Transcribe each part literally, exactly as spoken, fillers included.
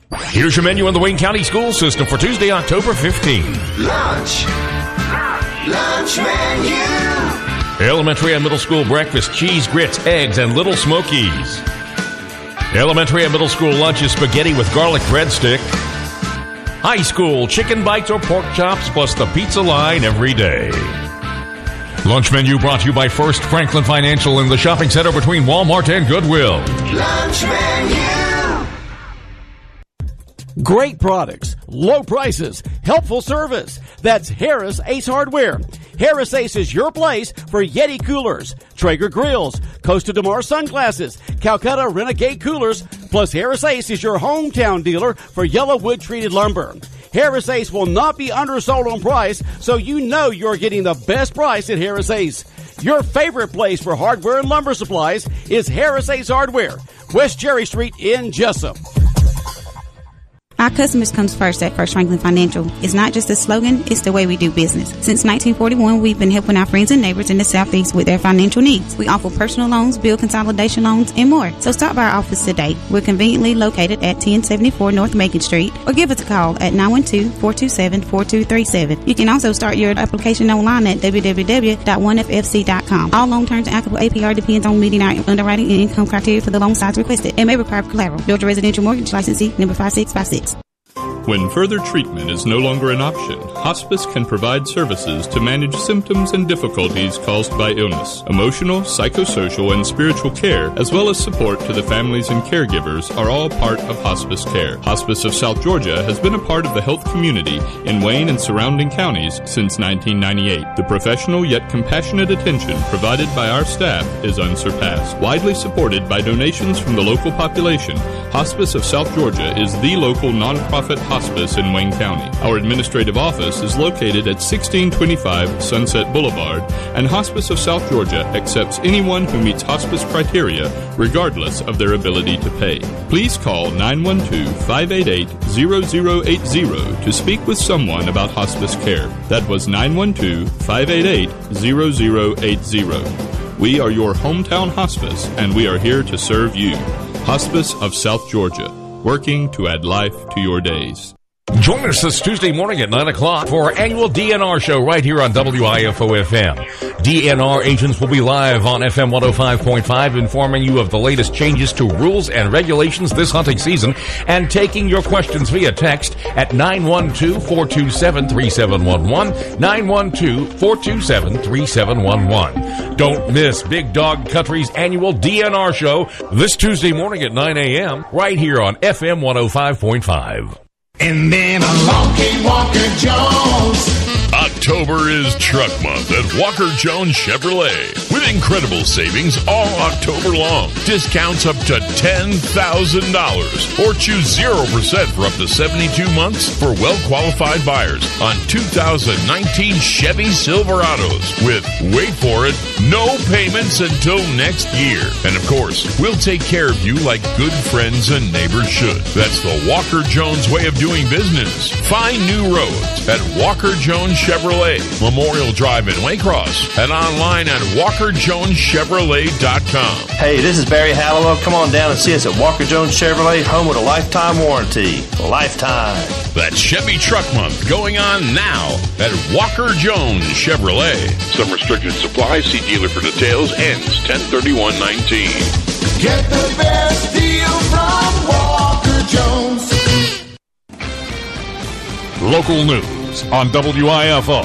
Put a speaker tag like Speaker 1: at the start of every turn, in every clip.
Speaker 1: Here's your menu on the Wayne County School System for Tuesday, October fifteenth.
Speaker 2: Lunch. Lunch menu.
Speaker 1: Elementary and middle school breakfast, cheese, grits, eggs, and Little Smokies. Elementary and middle school lunch is spaghetti with garlic breadstick. High school, chicken bites or pork chops, plus the pizza line every day. Lunch menu brought to you by First Franklin Financial in the shopping center between Walmart and Goodwill.
Speaker 2: Lunch menu.
Speaker 3: Great products, low prices, helpful service. That's Harris Ace Hardware. Harris Ace is your place for Yeti coolers, Traeger grills, Costa DeMar sunglasses, Calcutta Renegade coolers, plus Harris Ace is your hometown dealer for yellow wood treated lumber. Harris Ace will not be undersold on price, so you know you're getting the best price at Harris Ace. Your favorite place for hardware and lumber supplies is Harris Ace Hardware, West Cherry Street in Jessup.
Speaker 4: Our customers comes first at First Franklin Financial. It's not just a slogan, it's the way we do business. Since nineteen forty-one, we've been helping our friends and neighbors in the Southeast with their financial needs. We offer personal loans, bill consolidation loans, and more. So stop by our office today. We're conveniently located at ten seventy-four North Macon Street, or give us a call at nine one two, four two seven, four two three seven. You can also start your application online at w w w dot one f f c dot com. All loan terms and applicable A P R depends on meeting our underwriting and income criteria for the loan size requested and may require collateral. Georgia Residential Mortgage Licensee number five six five six.
Speaker 5: When further treatment is no longer an option, hospice can provide services to manage symptoms and difficulties caused by illness. Emotional, psychosocial, and spiritual care, as well as support to the families and caregivers, are all part of hospice care. Hospice of South Georgia has been a part of the health community in Wayne and surrounding counties since nineteen ninety-eight. The professional yet compassionate attention provided by our staff is unsurpassed. Widely supported by donations from the local population, Hospice of South Georgia is the local nonprofit hospice in Wayne County. Our administrative office is located at sixteen twenty-five Sunset Boulevard, and Hospice of South Georgia accepts anyone who meets hospice criteria, regardless of their ability to pay. Please call nine one two, five eight eight, zero zero eight zero to speak with someone about hospice care. That was nine one two, five eight eight, zero zero eight zero. We are your hometown hospice, and we are here to serve you. Hospice of South Georgia, working to add life to your days.
Speaker 1: Join us this Tuesday morning at nine o'clock for our annual D N R show right here on W I F O F M. D N R agents will be live on F M one oh five point five informing you of the latest changes to rules and regulations this hunting season and taking your questions via text at nine one two, four two seven, three seven one one, nine one two, four two seven, three seven one one. Don't miss Big Dog Country's annual D N R show this Tuesday morning at nine a.m. right here on F M one oh five point five.
Speaker 2: And then along came Walker Jones.
Speaker 6: October is Truck Month at Walker Jones Chevrolet with incredible savings all October long. Discounts up to ten thousand dollars or choose zero percent for up to seventy-two months for well-qualified buyers on two thousand nineteen Chevy Silverados with, wait for it, no payments until next year. And of course, we'll take care of you like good friends and neighbors should. That's the Walker Jones way of doing business. Find new roads at Walker Jones Chevrolet, Memorial Drive in Waycross, and online at walker jones chevrolet dot com.
Speaker 7: Hey, this is Barry Hallowell. Come on down and see us at Walker Jones Chevrolet, home with a lifetime warranty. Lifetime.
Speaker 6: That's Chevy Truck Month going on now at Walker Jones Chevrolet. Some restricted supply. See dealer for details. Ends ten thirty-one nineteen.
Speaker 2: Get the best deal from Walker Jones.
Speaker 1: Local news on W I F O.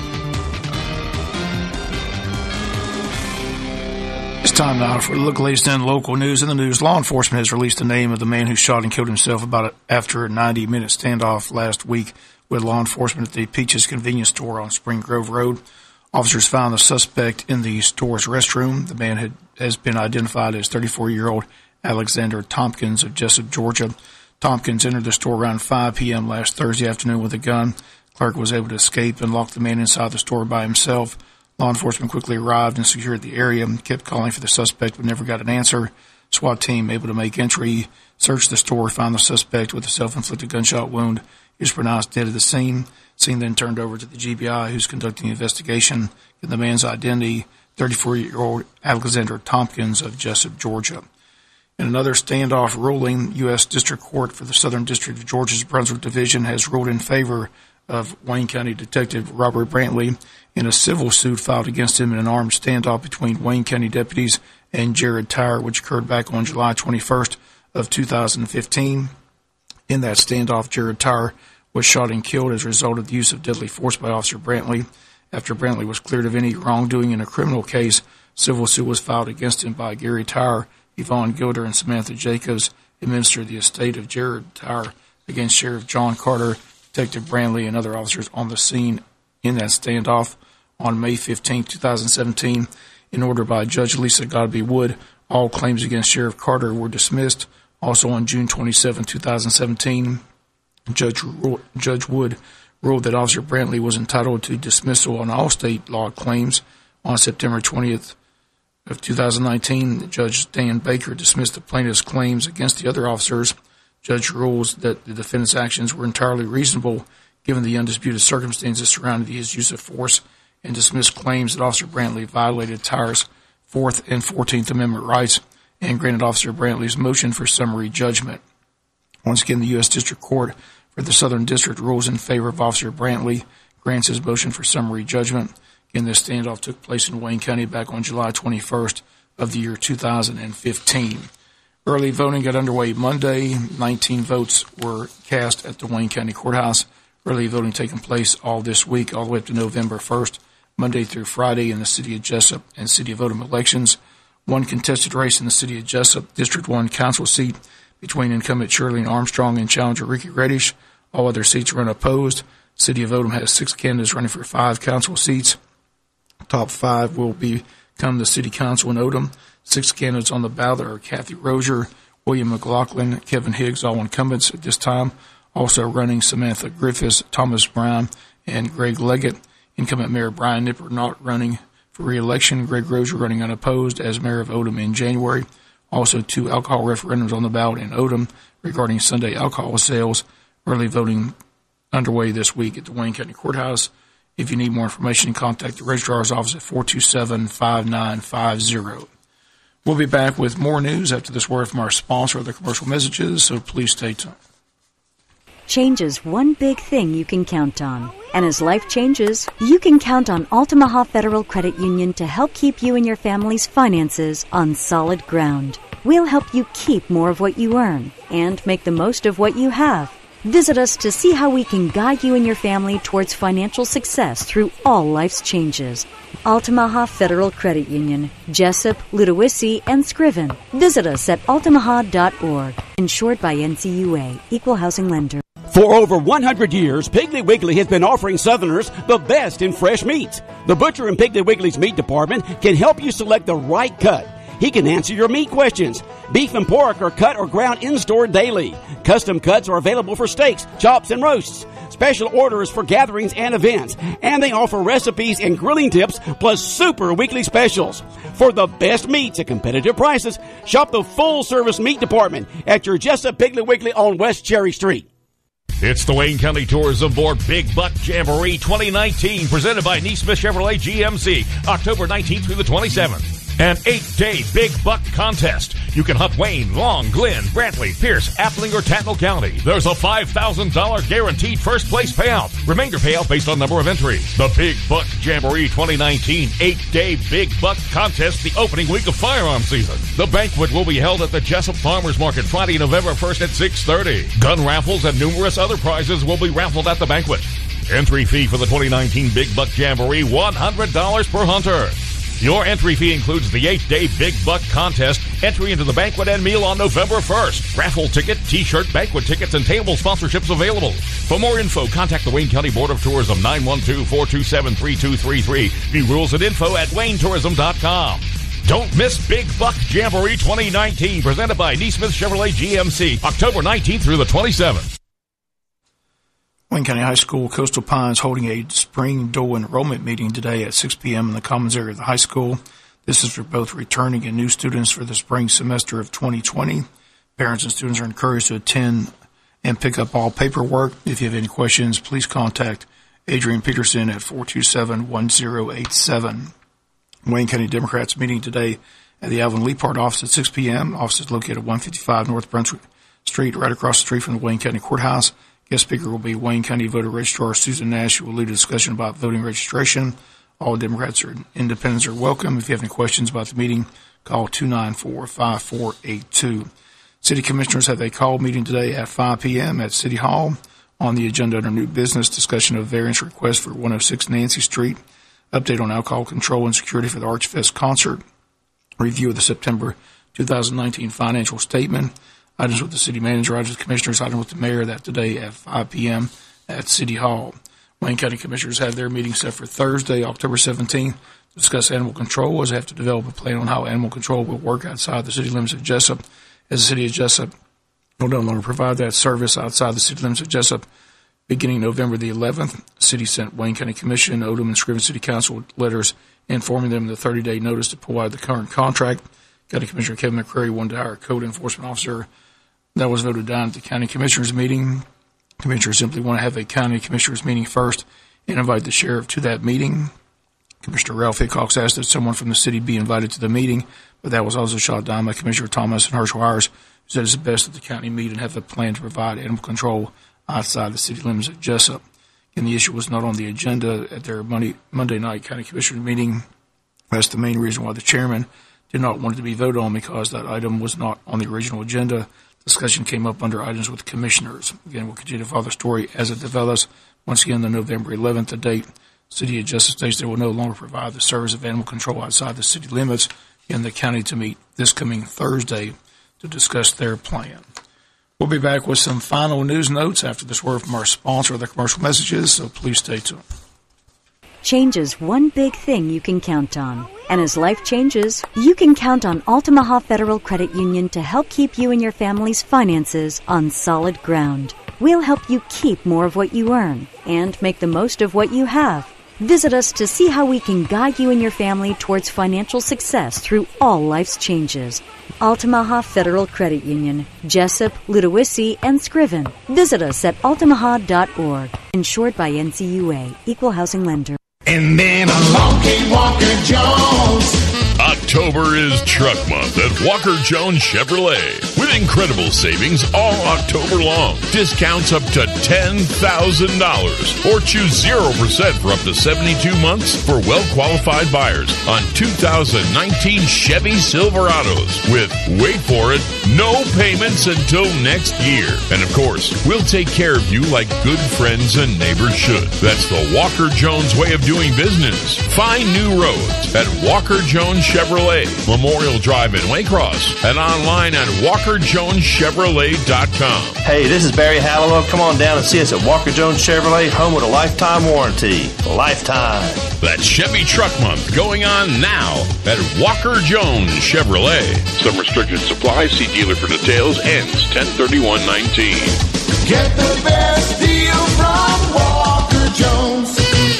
Speaker 8: It's time now for the latest in local news. In the news, law enforcement has released the name of the man who shot and killed himself about after a ninety-minute standoff last week with law enforcement at the Peaches convenience store on Spring Grove Road. Officers found the suspect in the store's restroom. The man had, has been identified as thirty-four-year-old Alexander Tompkins of Jessup, Georgia. Tompkins entered the store around five p.m. last Thursday afternoon with a gun. Clerk was able to escape and lock the man inside the store by himself. Law enforcement quickly arrived and secured the area, kept calling for the suspect but never got an answer. SWAT team able to make entry, searched the store, found the suspect with a self-inflicted gunshot wound. He was pronounced dead at the scene. Scene then turned over to the G B I, who's conducting the investigation. In the man's identity, thirty-four-year-old Alexander Tompkins of Jessup, Georgia. In another standoff ruling, U S. District Court for the Southern District of Georgia's Brunswick Division has ruled in favor of Wayne County Detective Robert Brantley in a civil suit filed against him in an armed standoff between Wayne County deputies and Jared Tyre, which occurred back on July twenty-first of two thousand fifteen. In that standoff, Jared Tyre was shot and killed as a result of the use of deadly force by Officer Brantley. After Brantley was cleared of any wrongdoing in a criminal case, civil suit was filed against him by Gary Tyre, Yvonne Gilder, and Samantha Jacobs, administered the estate of Jared Tyre, against Sheriff John Carter, Detective Brantley, and other officers on the scene in that standoff. On May fifteenth, twenty seventeen, in order by Judge Lisa Godby Wood, all claims against Sheriff Carter were dismissed. Also on June twenty-seventh, twenty seventeen, Judge, Judge Wood ruled that Officer Brantley was entitled to dismissal on all state law claims. On September twentieth of two thousand nineteen, Judge Dan Baker dismissed the plaintiff's claims against the other officers. Judge rules that the defendant's actions were entirely reasonable given the undisputed circumstances surrounding his use of force, and dismissed claims that Officer Brantley violated Tyre's Fourth and Fourteenth Amendment rights, and granted Officer Brantley's motion for summary judgment. Once again, the U S. District Court for the Southern District rules in favor of Officer Brantley, grants his motion for summary judgment. Again, this standoff took place in Wayne County back on July twenty-first of the year two thousand fifteen. Early voting got underway Monday. nineteen votes were cast at the Wayne County Courthouse. Early voting taking place all this week, all the way up to November first, Monday through Friday, in the City of Jessup and City of Odom elections. One contested race in the City of Jessup, District one council seat between incumbent Shirley Armstrong and challenger Ricky Reddish. All other seats are unopposed. City of Odom has six candidates running for five council seats. Top five will become the City Council in Odom. Six candidates on the ballot are Kathy Rozier, William McLaughlin, Kevin Higgs, all incumbents at this time. Also running Samantha Griffiths, Thomas Brown, and Greg Leggett. Incumbent Mayor Brian Nipper not running for re-election. Greg Rozier running unopposed as mayor of Odom in January. Also two alcohol referendums on the ballot in Odom regarding Sunday alcohol sales. Early voting underway this week at the Wayne County Courthouse. If you need more information, contact the registrar's office at four two seven, five nine five zero. We'll be back with more news after this word from our sponsor or the commercial messages, so please stay tuned.
Speaker 9: Change is one big thing you can count on. And as life changes, you can count on Altamaha Federal Credit Union to help keep you and your family's finances on solid ground. We'll help you keep more of what you earn and make the most of what you have. Visit us to see how we can guide you and your family towards financial success through all life's changes. Altamaha Federal Credit Union, Jessup, Ludowici, and Scriven. Visit us at altamaha dot org. Insured by N C U A, Equal Housing Lender.
Speaker 3: For over one hundred years, Piggly Wiggly has been offering Southerners the best in fresh meats. The butcher in Piggly Wiggly's meat department can help you select the right cut. He can answer your meat questions. Beef and pork are cut or ground in-store daily. Custom cuts are available for steaks, chops, and roasts. Special orders for gatherings and events. And they offer recipes and grilling tips, plus super weekly specials. For the best meats at competitive prices, shop the full-service meat department at your Jessup Piggly Wiggly on West Cherry Street.
Speaker 1: It's the Wayne County Tourism Board Big Buck Jamboree twenty nineteen, presented by Neesmith Chevrolet G M C, October nineteenth through the twenty-seventh. An eight-day Big Buck contest. You can hunt Wayne, Long, Glenn, Brantley, Pierce, Appling, or Tattnall County. There's a five thousand dollars guaranteed first-place payout. Remainder payout based on number of entries. The Big Buck Jamboree twenty nineteen eight-day Big Buck contest, the opening week of firearm season. The banquet will be held at the Jessup Farmers Market Friday, November first at six thirty. Gun raffles and numerous other prizes will be raffled at the banquet. Entry fee for the twenty nineteen Big Buck Jamboree, one hundred dollars per hunter. Your entry fee includes the eight-day Big Buck contest, entry into the banquet and meal on November first. Raffle ticket, t-shirt, banquet tickets, and table sponsorships available. For more info, contact the Wayne County Board of Tourism, nine one two, four two seven, three two three three. View rules and info at wayne tourism dot com. Don't miss Big Buck Jamboree twenty nineteen, presented by Neesmith Chevrolet G M C, October nineteenth through the twenty-seventh.
Speaker 8: Wayne County High School Coastal Pines holding a spring dual enrollment meeting today at six p.m. in the commons area of the high school. This is for both returning and new students for the spring semester of twenty twenty. Parents and students are encouraged to attend and pick up all paperwork. If you have any questions, please contact Adrian Peterson at four two seven, one zero eight seven. Wayne County Democrats meeting today at the Alvin Leapart office at six p.m. Office is located at one fifty-five North Brunswick Street, right across the street from the Wayne County Courthouse. Guest speaker will be Wayne County Voter Registrar Susan Nash, who will lead a discussion about voting registration. All Democrats or independents are welcome. If you have any questions about the meeting, call two nine four, five four eight two. City Commissioners have a call meeting today at five p.m. at City Hall. On the agenda under new business, discussion of variance request for one oh six Nancy Street, update on alcohol control and security for the Archfest concert, review of the September two thousand nineteen financial statement, items with the city manager, items with commissioners, items with the mayor, that today at five p.m. at City Hall. Wayne County Commissioners have their meeting set for Thursday, October seventeenth, to discuss animal control, as they have to develop a plan on how animal control will work outside the city limits of Jessup, as the city of Jessup will no longer provide that service outside the city limits of Jessup. Beginning November the eleventh, the city sent Wayne County Commission, Odom, and Scriven City Council letters informing them of the thirty-day notice to pull out of the current contract. County Commissioner Kevin McCrary wanted to hire a code enforcement officer. That was voted down at the County Commissioners meeting. Commissioners simply want to have a County Commissioners meeting first and invite the sheriff to that meeting. Commissioner Ralph Hickox asked that someone from the city be invited to the meeting, but that was also shot down by Commissioner Thomas and Herschel Hires, who said it's best that the county meet and have a plan to provide animal control outside the city limits of Jessup. And the issue was not on the agenda at their Monday, Monday night County Commissioners meeting. That's the main reason why the chairman did not want it to be voted on, because that item was not on the original agenda. Discussion came up under items with commissioners. Again, we'll continue to follow the story as it develops. Once again, the November eleventh, the date, City of Jessup states they will no longer provide the service of animal control outside the city limits, and the county to meet this coming Thursday to discuss their plan. We'll be back with some final news notes after this word from our sponsor, the commercial messages, so please stay tuned.
Speaker 9: Change is one big thing you can count on. And as life changes, you can count on Altamaha Federal Credit Union to help keep you and your family's finances on solid ground. We'll help you keep more of what you earn and make the most of what you have. Visit us to see how we can guide you and your family towards financial success through all life's changes. Altamaha Federal Credit Union, Jessup, Ludowici, and Scriven. Visit us at altamaha dot org. Insured by N C U A, Equal Housing Lender.
Speaker 2: And then along came Walker Jones.
Speaker 6: October is Truck Month at Walker Jones Chevrolet. With incredible savings all October long. Discounts up to ten thousand dollars. Or choose zero percent for up to seventy-two months for well-qualified buyers on two thousand nineteen Chevy Silverados. With, wait for it, no payments until next year. And of course, we'll take care of you like good friends and neighbors should. That's the Walker Jones way of doing business. Find new roads at Walker Jones Chevrolet, Memorial Drive in Waycross, and online at walker jones chevrolet dot com.
Speaker 7: Hey, this is Barry Hallowell. Come on down and see us at Walker Jones Chevrolet, home with a lifetime warranty. Lifetime.
Speaker 6: That's Chevy Truck Month going on now at Walker Jones Chevrolet. Some restricted supply. See dealer for details. Ends ten thirty-one nineteen.
Speaker 2: Get the best deal from Walker Jones.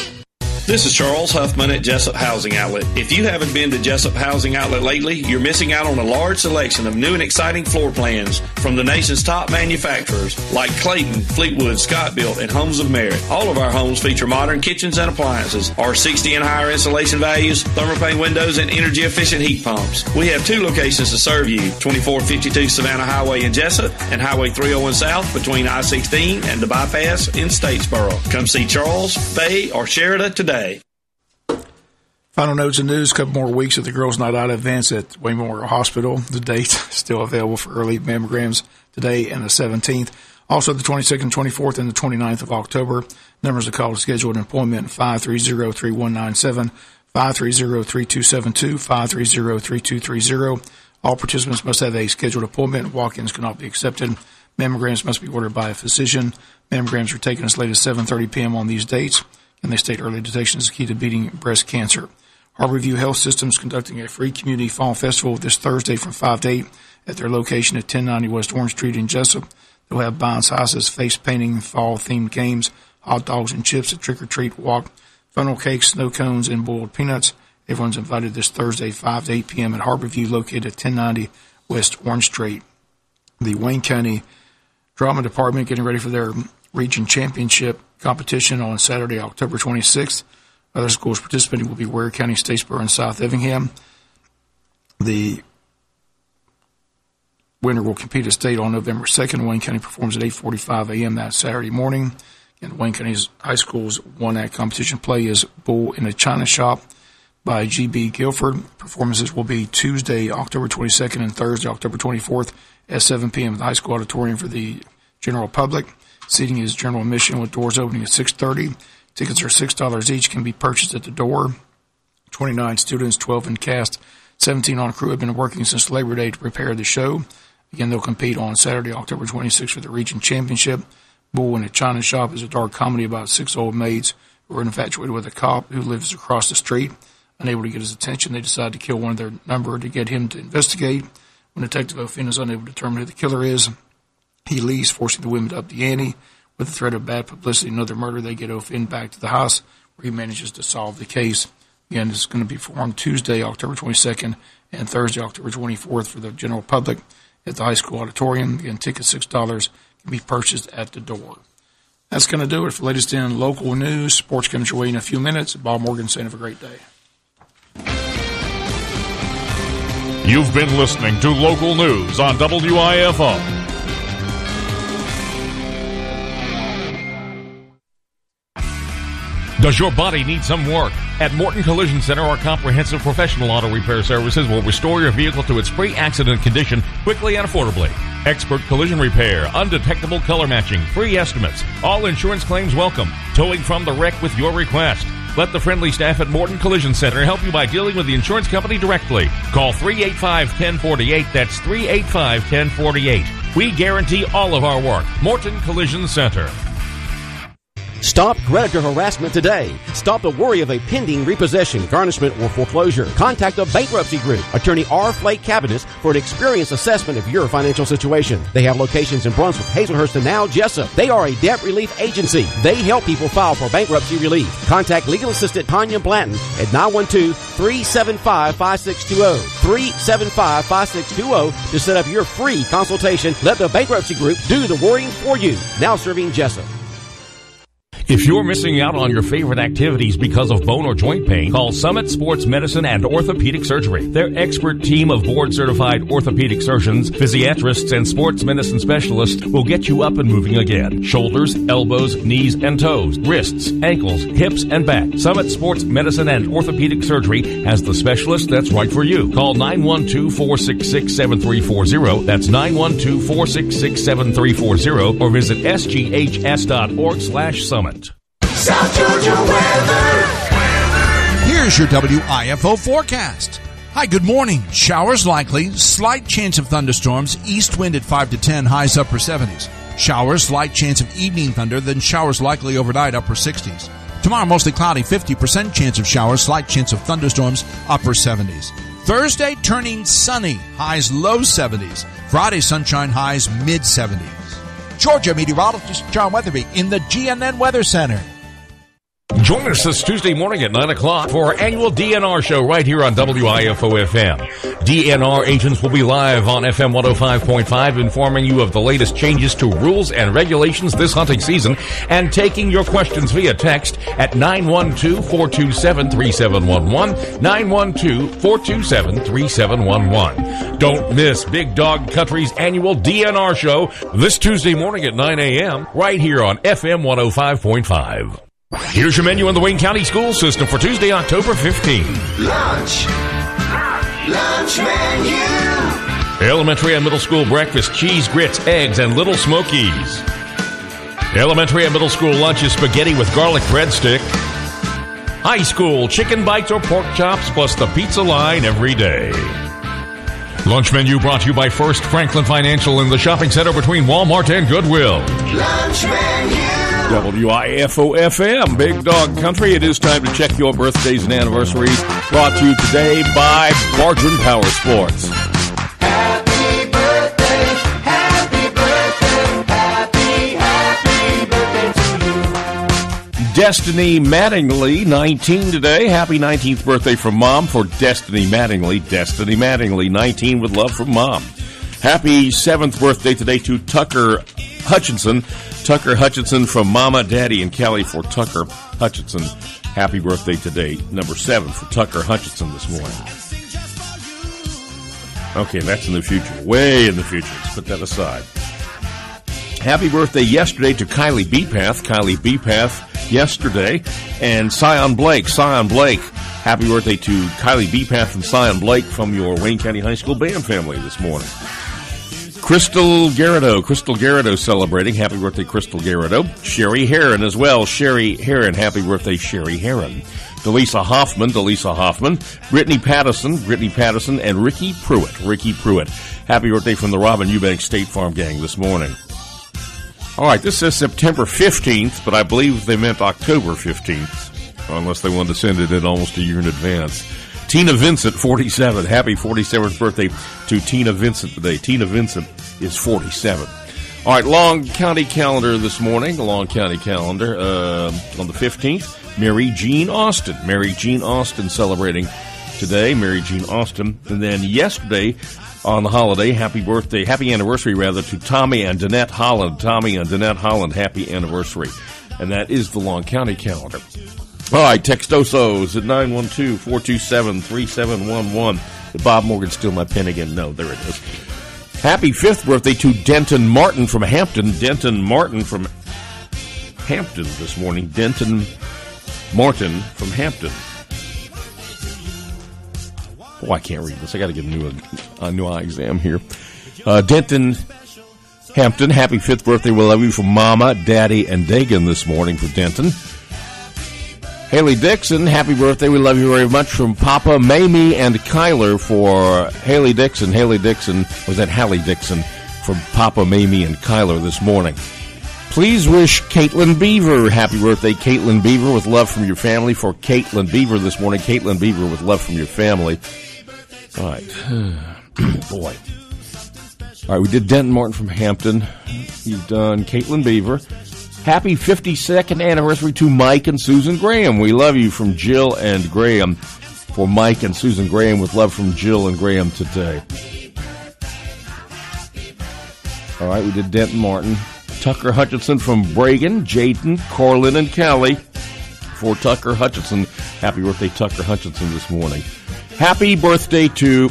Speaker 10: This is Charles Huffman at Jessup Housing Outlet. If you haven't been to Jessup Housing Outlet lately, you're missing out on a large selection of new and exciting floor plans from the nation's top manufacturers like Clayton, Fleetwood, Scott-Built, and Homes of Merit. All of our homes feature modern kitchens and appliances, R sixty and higher insulation values, thermopane windows, and energy-efficient heat pumps. We have two locations to serve you, twenty-four fifty-two Savannah Highway in Jessup and Highway three oh one South between I sixteen and the bypass in Statesboro. Come see Charles, Faye, or Sheridan today.
Speaker 8: Final notes and news, a couple more weeks of the Girls Night Out events at Wayne Memorial Hospital. The date still available for early mammograms today and the seventeenth. Also the twenty-second, twenty-fourth, and the twenty-ninth of October. Numbers to call to schedule an appointment, five three zero, three one nine seven, five three zero, three two seven two, five three zero, three two three zero. All participants must have a scheduled appointment. Walk-ins cannot be accepted. Mammograms must be ordered by a physician. Mammograms are taken as late as seven thirty p.m. on these dates, and they state early detection is key to beating breast cancer. Harborview Health Systems conducting a free community fall festival this Thursday from five to eight at their location at ten ninety West Orange Street in Jessup. They'll have bounce houses, face painting, fall-themed games, hot dogs and chips, a trick-or-treat walk, funnel cakes, snow cones, and boiled peanuts. Everyone's invited this Thursday, five to eight p.m. at Harborview, located at ten ninety West Orange Street. The Wayne County Drama Department getting ready for their region championship competition on Saturday, October twenty-sixth. Other schools participating will be Ware County, Statesboro, and South Effingham. The winner will compete at state on November second. Wayne County performs at eight forty-five a.m. that Saturday morning. And Wayne County's High School's one-act competition play is Bull in a China Shop by G B. Guilford. Performances will be Tuesday, October twenty-second and Thursday, October twenty-fourth at seven p.m. at the High School Auditorium for the general public. Seating is general admission with doors opening at six thirty. Tickets are six dollars each, can be purchased at the door. twenty-nine students, twelve in cast, seventeen on crew have been working since Labor Day to prepare the show. Again, they'll compete on Saturday, October twenty-sixth for the region championship. Bull in a China Shop is a dark comedy about six old maids who are infatuated with a cop who lives across the street. Unable to get his attention, they decide to kill one of their number to get him to investigate. When Detective O'Finn is unable to determine who the killer is, he leaves, forcing the women to up the ante. With the threat of bad publicity and another murder, they get O'Finn back to the house, where he manages to solve the case. Again, this is going to be performed Tuesday, October twenty-second, and Thursday, October twenty-fourth for the general public at the High School Auditorium. Again, tickets six dollars, can be purchased at the door. That's going to do it for the latest in local news. Sports comes your way in a few minutes. Bob Morgan saying have a great day.
Speaker 1: You've been listening to local news on W I F O. Does your body need some work? At Morton Collision Center, our comprehensive professional auto repair services will restore your vehicle to its pre-accident condition quickly and affordably. Expert collision repair, undetectable color matching, free estimates, all insurance claims welcome, towing from the wreck with your request. Let the friendly staff at Morton Collision Center help you by dealing with the insurance company directly. Call three eight five, one zero four eight. That's three eight five, one zero four eight. We guarantee all of our work. Morton Collision Center.
Speaker 3: Stop creditor harassment today. Stop the worry of a pending repossession, garnishment, or foreclosure. Contact the Bankruptcy Group, Attorney R. Flake Cabinets, for an experienced assessment of your financial situation. They have locations in Brunswick, Hazelhurst, and now Jessup. They are a debt relief agency. They help people file for bankruptcy relief. Contact legal assistant Tanya Blanton at nine one two, three seven five, five six two zero, three seven five, five six two zero to set up your free consultation. Let the Bankruptcy Group do the worrying for you. Now serving Jessup.
Speaker 1: If you're missing out on your favorite activities because of bone or joint pain, call Summit Sports Medicine and Orthopedic Surgery. Their expert team of board-certified orthopedic surgeons, physiatrists, and sports medicine specialists will get you up and moving again. Shoulders, elbows, knees, and toes, wrists, ankles, hips, and back. Summit Sports Medicine and Orthopedic Surgery has the specialist that's right for you. Call nine one two, four six six, seven three four zero. That's nine one two, four six six, seven three four zero or visit s g h s dot org slash summit.
Speaker 2: South Georgia weather.
Speaker 11: Here's your W I F O forecast. Hi, good morning. Showers likely. Slight chance of thunderstorms. East wind at five to ten. Highs upper seventies. Showers. Slight chance of evening thunder. Then showers likely overnight. Upper sixties. Tomorrow mostly cloudy. fifty percent chance of showers. Slight chance of thunderstorms. Upper seventies. Thursday turning sunny. Highs low seventies. Friday sunshine. Highs mid seventies. Georgia meteorologist John Weatherby in the G N N Weather Center.
Speaker 1: Join us this Tuesday morning at nine o'clock for our annual D N R show right here on W I F O F M. D N R agents will be live on F M one oh five point five informing you of the latest changes to rules and regulations this hunting season and taking your questions via text at nine one two, four two seven, three seven one one, nine one two, four two seven, three seven one one. Don't miss Big Dog Country's annual D N R show this Tuesday morning at nine a.m. right here on F M one oh five point five. Here's your menu in the Wayne County School System for Tuesday, October fifteenth.
Speaker 2: Lunch. Lunch menu.
Speaker 1: Elementary and middle school breakfast, cheese, grits, eggs, and little smokies. Elementary and middle school lunch is spaghetti with garlic breadstick. High school, chicken bites or pork chops, plus the pizza line every day. Lunch menu brought to you by First Franklin Financial in the shopping center between Walmart and Goodwill.
Speaker 2: Lunch menu.
Speaker 12: W I F O F M, Big Dog Country. It is time to check your birthdays and anniversaries. Brought to you today by Bartram Power Sports.
Speaker 2: Happy birthday, happy birthday, happy, happy birthday to you.
Speaker 12: Destiny Mattingly, nineteen today. Happy nineteenth birthday from Mom for Destiny Mattingly. Destiny Mattingly, nineteen with love from Mom. Happy seventh birthday today to Tucker Hutchinson. Tucker Hutchinson from Mama, Daddy, and Kelly for Tucker Hutchinson. Happy birthday today, number seven for Tucker Hutchinson this morning. Okay, that's in the future. Way in the future. Let's put that aside. Happy birthday yesterday to Kylie Bepath. Kylie Bepath yesterday. And Sion Blake. Sion Blake. Happy birthday to Kylie Bepath and Sion Blake from your Wayne County High School band family this morning. Crystal Garrido. Crystal Garrido celebrating. Happy birthday, Crystal Garrido. Sherry Heron as well. Sherry Heron. Happy birthday, Sherry Heron. Delisa Hoffman. Delisa Hoffman. Brittany Patterson. Brittany Patterson. And Ricky Pruitt. Ricky Pruitt. Happy birthday from the Robin Eubanks State Farm Gang this morning. All right, this says September fifteenth, but I believe they meant October fifteenth, unless they wanted to send it in almost a year in advance. Tina Vincent, forty-seven. Happy forty-seventh birthday to Tina Vincent today. Tina Vincent is forty-seven. All right, Long County calendar this morning. The Long County calendar uh, on the fifteenth. Mary Jean Austin. Mary Jean Austin celebrating today. Mary Jean Austin. And then yesterday on the holiday, happy birthday, happy anniversary rather, to Tommy and Danette Holland. Tommy and Danette Holland, happy anniversary. And that is the Long County calendar. All right, text Osos at nine one two, four two seven, three seven one one. Did Bob Morgan steal my pen again? No, there it is. Happy fifth birthday to Denton Martin from Hampton. Denton Martin from Hampton this morning. Denton Martin from Hampton. Oh, I can't read this. I got to get a new, a new eye exam here. Uh, Denton Hampton, happy fifth birthday. We love you from Mama, Daddy, and Dagan this morning for Denton. Haley Dixon, happy birthday. We love you very much from Papa, Mamie, and Kyler for Haley Dixon. Haley Dixon, was that Hallie Dixon from Papa, Mamie, and Kyler this morning. Please wish Caitlin Beaver happy birthday. Caitlin Beaver with love from your family for Caitlin Beaver this morning. Caitlin Beaver with love from your family. All right. Boy. All right, we did Denton Martin from Hampton. You've done Caitlin Beaver. Happy fifty-second anniversary to Mike and Susan Graham. We love you from Jill and Graham. For Mike and Susan Graham with love from Jill and Graham today. All right, we did Denton Martin. Tucker Hutchinson from Bragan, Jayden, Corlin, and Callie. For Tucker Hutchinson, happy birthday, Tucker Hutchinson, this morning. Happy birthday to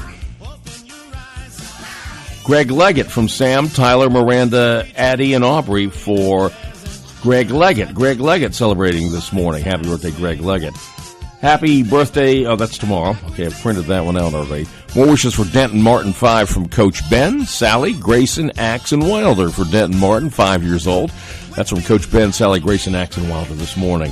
Speaker 12: Greg Leggett from Sam, Tyler, Miranda, Addie, and Aubrey for Greg Leggett. Greg Leggett celebrating this morning. Happy birthday, Greg Leggett. Happy birthday, oh, that's tomorrow. Okay, I've printed that one out already. More wishes for Denton Martin, five, from Coach Ben, Sally, Grayson, Axe, and Wilder for Denton Martin, five years old. That's from Coach Ben, Sally, Grayson, Axe, and Wilder this morning.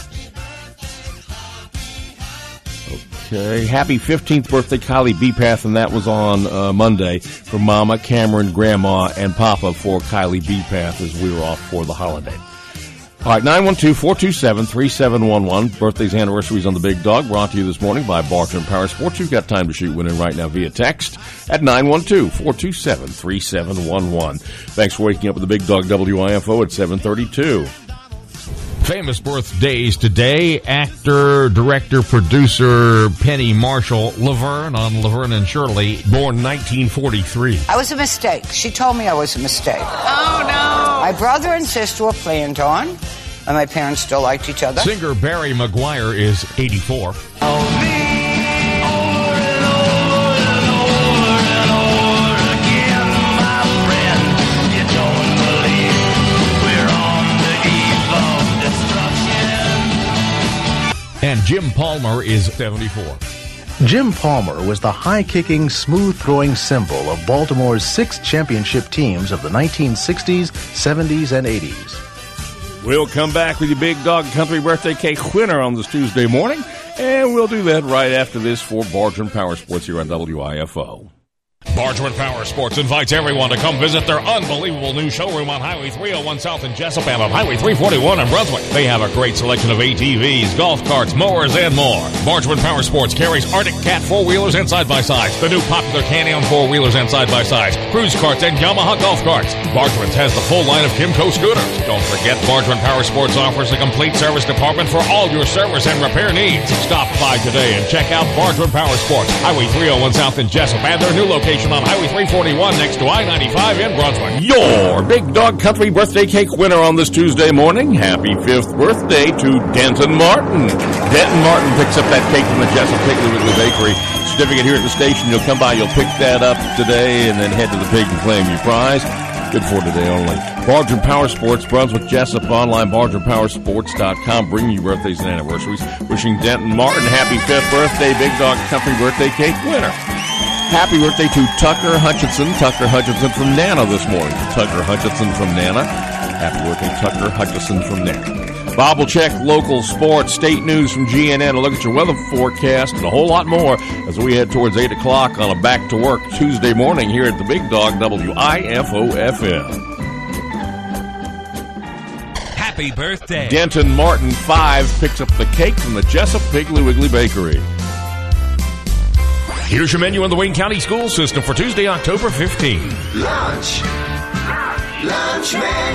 Speaker 12: Okay, happy fifteenth birthday, Kylie Bepath, and that was on uh, Monday for Mama, Cameron, Grandma, and Papa for Kylie Bepath as we were off for the holiday. All right, nine one two, four two seven, three seven one one. Birthdays, anniversaries on the Big Dog, brought to you this morning by Bartram Power Sports. You've got time to shoot one in right now via text at nine one two, four two seven, three seven one one. Thanks for waking up with the Big Dog W I F O at seven thirty-two.
Speaker 1: Famous birthdays today. Actor, director, producer Penny Marshall. Laverne on Laverne and Shirley, born nineteen forty-three.
Speaker 13: I was a mistake. She told me I was a mistake.
Speaker 14: Oh, no.
Speaker 13: My brother and sister were planned on, and my parents still liked each other.
Speaker 1: Singer Barry Maguire is eighty-four. And Jim Palmer is seventy-four.
Speaker 15: Jim Palmer was the high-kicking, smooth-throwing symbol of Baltimore's six championship teams of the nineteen sixties, seventies, and eighties.
Speaker 12: We'll come back with your Big Dog Country birthday cake winner on this Tuesday morning, and we'll do that right after this for Bartram Power Sports here on W I F O.
Speaker 1: Bartram Power Sports invites everyone to come visit their unbelievable new showroom on Highway three oh one South in Jessup and on Highway three forty-one in Brunswick. They have a great selection of A T Vs, golf carts, mowers, and more. Bartram Power Sports carries Arctic Cat four-wheelers and side-by-sides, the new popular Can-Am four-wheelers and side-by-sides, cruise carts, and Yamaha golf carts. Bartram has the full line of Kimco scooters. Don't forget, Bartram Power Sports offers a complete service department for all your service and repair needs. Stop by today and check out Bartram Power Sports, Highway three oh one South in Jessup, and their new location on Highway three forty-one next to I ninety-five in Brunswick.
Speaker 12: Your Big Dog Country birthday cake winner on this Tuesday morning. Happy fifth birthday to Denton Martin. Denton Martin picks up that cake from the Jessup Piggly Wiggly Bakery. certificate here at the station. You'll come by, you'll pick that up today, and then head to the pig and claim your prize. Good for today only. Barger Power Sports, Brunswick Jessup, online, barger power sports dot com. Bringing you birthdays and anniversaries. Wishing Denton Martin happy fifth birthday, Big Dog Country birthday cake winner. Happy birthday to Tucker Hutchinson. Tucker Hutchinson from Nana this morning. Tucker Hutchinson from Nana. Happy birthday, Tucker Hutchinson from Nana. Bob will check local sports, state news from G N N, a look at your weather forecast, and a whole lot more as we head towards eight o'clock on a back-to-work Tuesday morning here at the Big Dog W I F O F M.
Speaker 1: Happy birthday.
Speaker 12: Denton Martin, five, picks up the cake from the Jessup Piggly Wiggly Bakery.
Speaker 1: Here's your menu on the Wayne County School System for Tuesday, October fifteenth.
Speaker 2: Lunch. Lunch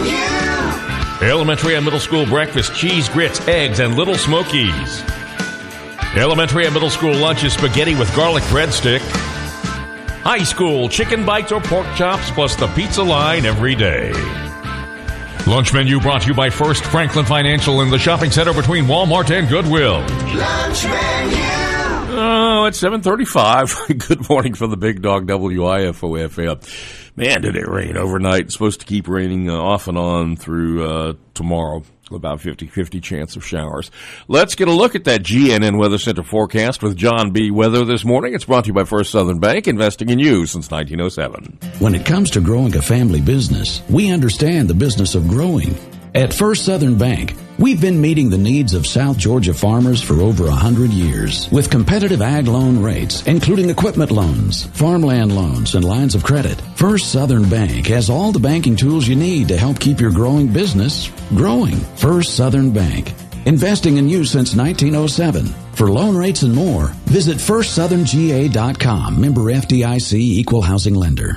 Speaker 2: menu.
Speaker 1: Elementary and middle school breakfast, cheese grits, eggs, and Little Smokies. Elementary and middle school lunch is spaghetti with garlic breadstick. High school, chicken bites or pork chops, plus the pizza line every day. Lunch menu brought to you by First Franklin Financial in the shopping center between Walmart and Goodwill.
Speaker 2: Lunch menu.
Speaker 12: Oh, it's seven thirty-five. Good morning from the Big Dog W I F O F M. Man, did it rain overnight. It's supposed to keep raining uh, off and on through uh, tomorrow. About fifty-fifty chance of showers. Let's get a look at that G N N Weather Center forecast with John B. Weather this morning. It's brought to you by First Southern Bank, investing in you since nineteen oh seven.
Speaker 14: When it comes to growing a family business, we understand the business of growing. At First Southern Bank, we've been meeting the needs of South Georgia farmers for over a hundred years with competitive ag loan rates, including equipment loans, farmland loans, and lines of credit. First Southern Bank has all the banking tools you need to help keep your growing business growing. First Southern Bank, investing in you since nineteen oh seven. For loan rates and more, visit first southern g a dot com. Member F D I C, Equal Housing Lender.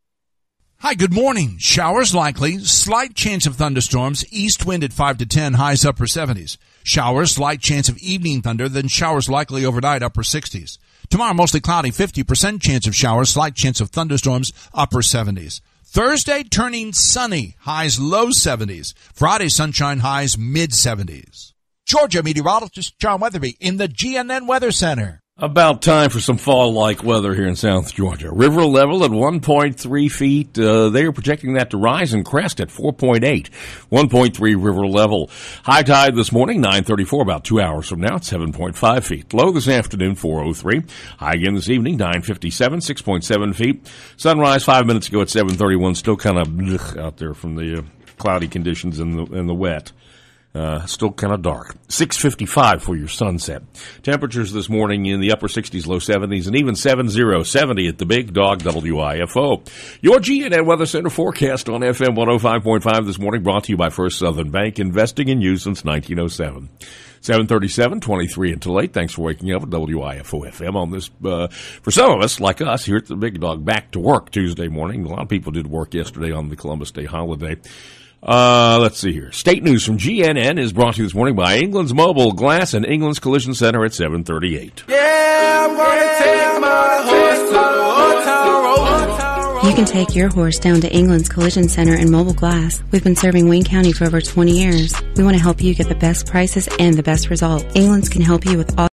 Speaker 11: Hi, good morning. Showers likely. Slight chance of thunderstorms. East wind at five to ten, highs upper seventies. Showers, slight chance of evening thunder, then showers likely overnight, upper sixties. Tomorrow, mostly cloudy, fifty percent chance of showers, slight chance of thunderstorms, upper seventies. Thursday, turning sunny, highs low seventies. Friday, sunshine, highs mid seventies. Georgia meteorologist John Weatherby in the G N N Weather Center.
Speaker 12: About time for some fall-like weather here in South Georgia. River level at one point three feet. Uh, they are projecting that to rise and crest at four point eight. one point three river level. High tide this morning, nine thirty-four, about two hours from now, at seven point five feet. Low this afternoon, four oh three. High again this evening, nine fifty-seven, six point seven feet. Sunrise five minutes ago at seven thirty-one. Still kind of out there from the uh, cloudy conditions and the, and the wet. Uh, still kind of dark. six fifty-five for your sunset. Temperatures this morning in the upper sixties, low seventies, and even seventy, seventy at the Big Dog W I F O. Your G N N Weather Center forecast on F M one oh five point five this morning, brought to you by First Southern Bank, investing in you since nineteen oh seven. seven thirty-seven, twenty-three until eight. Thanks for waking up at W I F O F M on this, uh, for some of us, like us, here at the Big Dog, back to work Tuesday morning. A lot of people did work yesterday on the Columbus Day holiday. Uh, let's see here. State news from G N N is brought to you this morning by England's Mobile Glass and England's Collision Center at seven thirty-eight.
Speaker 2: Yeah, I'm gonna take my horse to the Old Town Road.
Speaker 4: You can take your horse down to England's Collision Center and Mobile Glass. We've been serving Wayne County for over twenty years. We want to help you get the best prices and the best result. England's can help you with all